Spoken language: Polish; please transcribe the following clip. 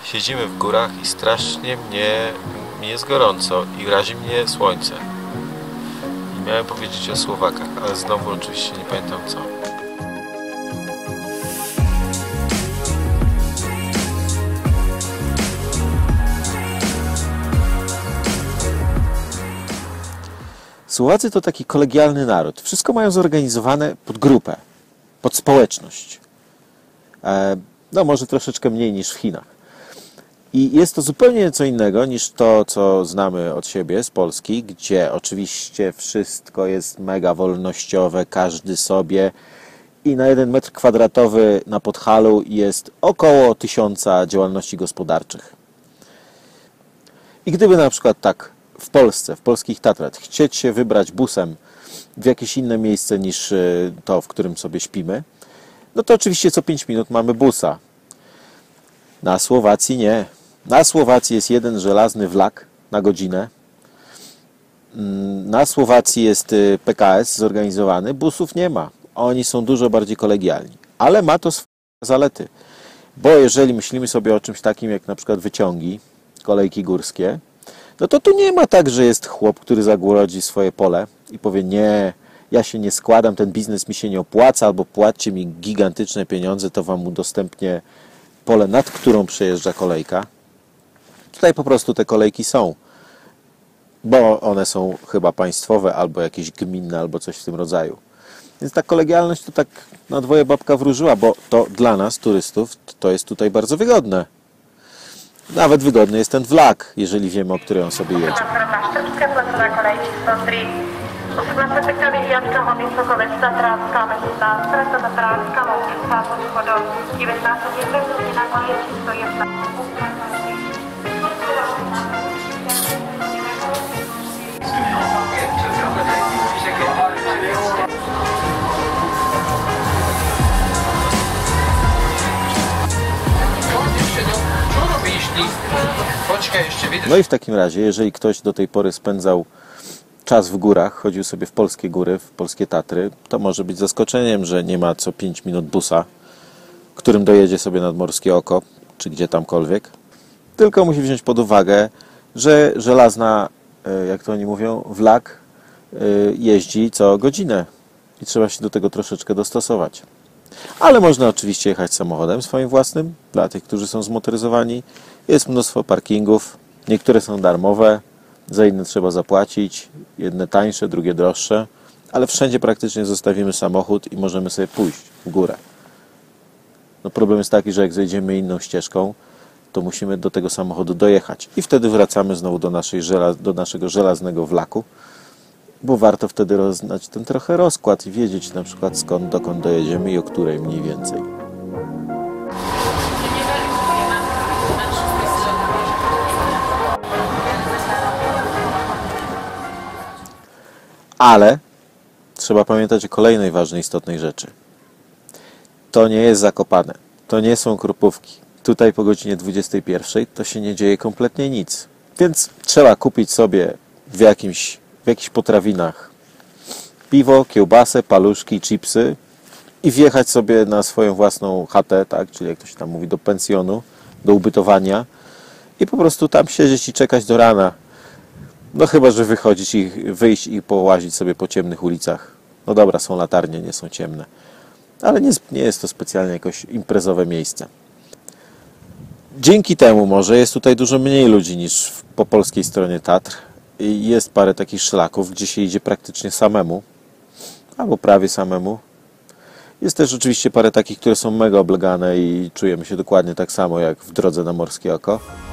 Siedzimy w górach i strasznie mi jest gorąco i razi mnie słońce. I miałem powiedzieć o Słowakach, ale znowu oczywiście nie pamiętam co. Słowacy to taki kolegialny naród. Wszystko mają zorganizowane pod grupę, pod społeczność. No może troszeczkę mniej niż w Chinach. I jest to zupełnie co innego niż to, co znamy od siebie z Polski, gdzie oczywiście wszystko jest mega wolnościowe, każdy sobie i na 1 metr kwadratowy na Podhalu jest około 1000 działalności gospodarczych. I gdyby na przykład tak w Polsce, w polskich Tatrach, chcieć się wybrać busem w jakieś inne miejsce niż to, w którym sobie śpimy, no to oczywiście co 5 minut mamy busa. Na Słowacji nie. Na Słowacji jest 1 żelazny vlak na godzinę. Na Słowacji jest PKS zorganizowany, busów nie ma. Oni są dużo bardziej kolegialni. Ale ma to swoje zalety. Bo jeżeli myślimy sobie o czymś takim jak na przykład wyciągi, kolejki górskie, no to tu nie ma tak, że jest chłop, który zagłodzi swoje pole i powie: nie, ja się nie składam, ten biznes mi się nie opłaca, albo płaccie mi gigantyczne pieniądze, to wam udostępnię pole, nad którą przejeżdża kolejka. Tutaj po prostu te kolejki są, bo one są chyba państwowe, albo jakieś gminne, albo coś w tym rodzaju. Więc ta kolegialność to tak na dwoje babka wróżyła, bo to dla nas, turystów, to jest tutaj bardzo wygodne. Nawet wygodny jest ten vlak, jeżeli wiemy, o której on sobie jedzie. No i w takim razie, jeżeli ktoś do tej pory spędzał czas w górach, chodził sobie w polskie góry, w polskie Tatry, to może być zaskoczeniem, że nie ma co 5 minut busa, którym dojedzie sobie nad Morskie Oko, czy gdzie tamkolwiek. Tylko musi wziąć pod uwagę, że żelazna, jak to oni mówią, vlak jeździ co godzinę i trzeba się do tego troszeczkę dostosować. Ale można oczywiście jechać samochodem swoim własnym, dla tych, którzy są zmotoryzowani. Jest mnóstwo parkingów, niektóre są darmowe, za inne trzeba zapłacić, jedne tańsze, drugie droższe, ale wszędzie praktycznie zostawimy samochód i możemy sobie pójść w górę. No problem jest taki, że jak zejdziemy inną ścieżką, to musimy do tego samochodu dojechać i wtedy wracamy znowu do naszego żelaznego vlaku, bo warto wtedy roznać ten trochę rozkład i wiedzieć na przykład skąd, dokąd dojedziemy i o której mniej więcej. Ale trzeba pamiętać o kolejnej ważnej, istotnej rzeczy. To nie jest Zakopane, to nie są Krupówki. Tutaj po godzinie 21 to się nie dzieje kompletnie nic. Więc trzeba kupić sobie w jakichś potrawinach piwo, kiełbasę, paluszki, chipsy i wjechać sobie na swoją własną chatę, tak, czyli jak to się tam mówi, do pensjonu, do ubytowania i po prostu tam siedzieć i czekać do rana. No chyba, że wyjść i połazić sobie po ciemnych ulicach. No dobra, są latarnie, nie są ciemne. Ale nie jest to specjalnie jakoś imprezowe miejsce. Dzięki temu może jest tutaj dużo mniej ludzi niż po polskiej stronie Tatr. I jest parę takich szlaków, gdzie się idzie praktycznie samemu. Albo prawie samemu. Jest też oczywiście parę takich, które są mega oblegane i czujemy się dokładnie tak samo jak w drodze na Morskie Oko.